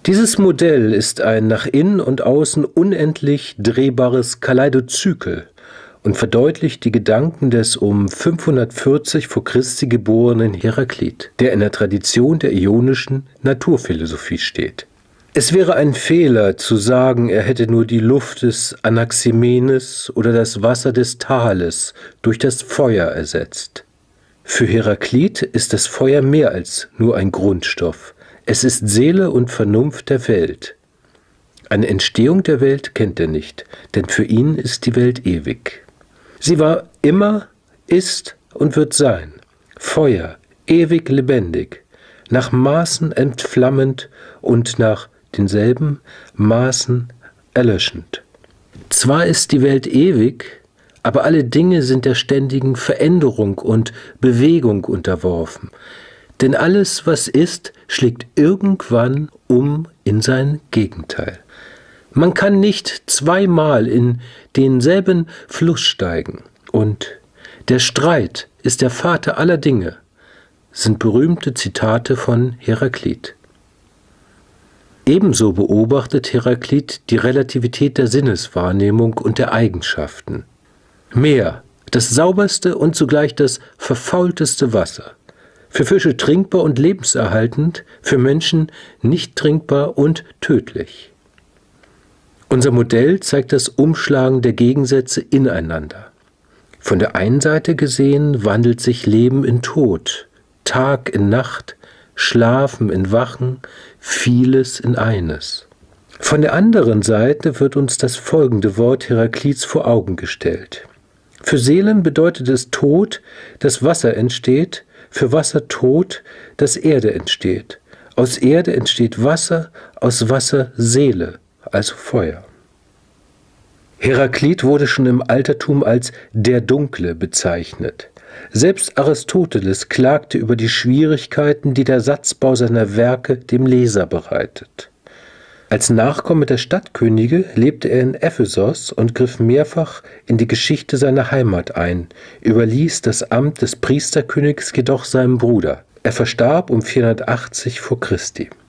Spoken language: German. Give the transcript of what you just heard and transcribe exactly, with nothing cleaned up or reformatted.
Dieses Modell ist ein nach innen und außen unendlich drehbares Kaleidozykel und verdeutlicht die Gedanken des um fünfhundertvierzig vor Christi geborenen Heraklit, der in der Tradition der ionischen Naturphilosophie steht. Es wäre ein Fehler zu sagen, er hätte nur die Luft des Anaximenes oder das Wasser des Thales durch das Feuer ersetzt. Für Heraklit ist das Feuer mehr als nur ein Grundstoff. Es ist Seele und Vernunft der Welt. Eine Entstehung der Welt kennt er nicht, denn für ihn ist die Welt ewig. Sie war immer, ist und wird sein. Feuer, ewig lebendig, nach Maßen entflammend und nach denselben Maßen erlöschend. Zwar ist die Welt ewig, aber alle Dinge sind der ständigen Veränderung und Bewegung unterworfen. Denn alles, was ist, schlägt irgendwann um in sein Gegenteil. Man kann nicht zweimal in denselben Fluss steigen. Und der Streit ist der Vater aller Dinge, sind berühmte Zitate von Heraklit. Ebenso beobachtet Heraklit die Relativität der Sinneswahrnehmung und der Eigenschaften. Meer, das sauberste und zugleich das verfaulteste Wasser. Für Fische trinkbar und lebenserhaltend, für Menschen nicht trinkbar und tödlich. Unser Modell zeigt das Umschlagen der Gegensätze ineinander. Von der einen Seite gesehen wandelt sich Leben in Tod, Tag in Nacht, Schlafen in Wachen, vieles in eines. Von der anderen Seite wird uns das folgende Wort Heraklits vor Augen gestellt. Für Seelen bedeutet es Tod, dass Wasser entsteht, für Wasser Tod, dass Erde entsteht. Aus Erde entsteht Wasser, aus Wasser Seele, also Feuer. Heraklit wurde schon im Altertum als der Dunkle bezeichnet. Selbst Aristoteles klagte über die Schwierigkeiten, die der Satzbau seiner Werke dem Leser bereitet. Als Nachkomme der Stadtkönige lebte er in Ephesos und griff mehrfach in die Geschichte seiner Heimat ein, überließ das Amt des Priesterkönigs jedoch seinem Bruder. Er verstarb um vierhundertachtzig vor Christi.